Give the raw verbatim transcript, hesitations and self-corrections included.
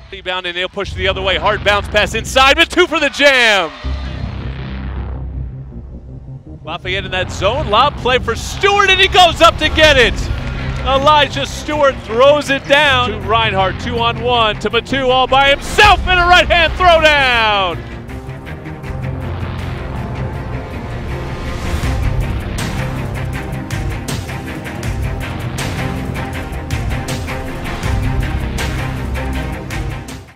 Rebound and he'll push the other way. Hard bounce pass inside, but two for the jam. Lafayette in that zone. Lob play for Stewart, and he goes up to get it. Elijah Stewart throws it down to Reinhardt, two on one, to Matu all by himself, and a right hand throwdown.